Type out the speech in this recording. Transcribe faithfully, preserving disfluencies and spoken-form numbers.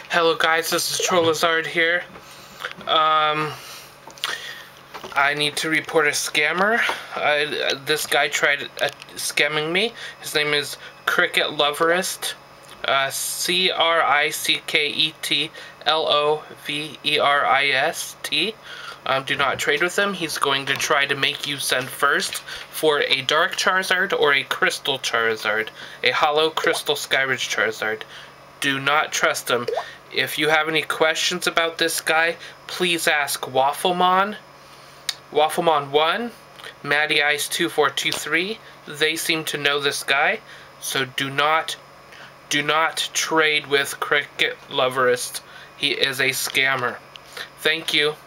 Hello guys, this is Trollizard here. Um, I need to report a scammer. Uh, this guy tried uh, scamming me. His name is Cricket Loverist. Uh, C R I C K E T L O V E R I S T. Um, do not trade with him. He's going to try to make you send first for a Dark Charizard or a Crystal Charizard. A Hollow Crystal Skyridge Charizard. Do not trust him. If you have any questions about this guy, please ask Wafflemon. Wafflemon one, Matty Ice two four two three. They seem to know this guy, so do not do not trade with Cricket Loverist. He is a scammer. Thank you.